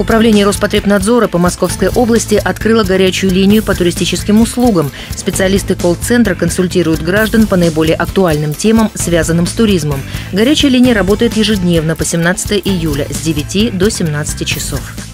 Управление Роспотребнадзора по Московской области открыло горячую линию по туристическим услугам. Специалисты колл-центра консультируют граждан по наиболее актуальным темам, связанным с туризмом. Горячая линия работает ежедневно по 17 июля с 9 до 17 часов.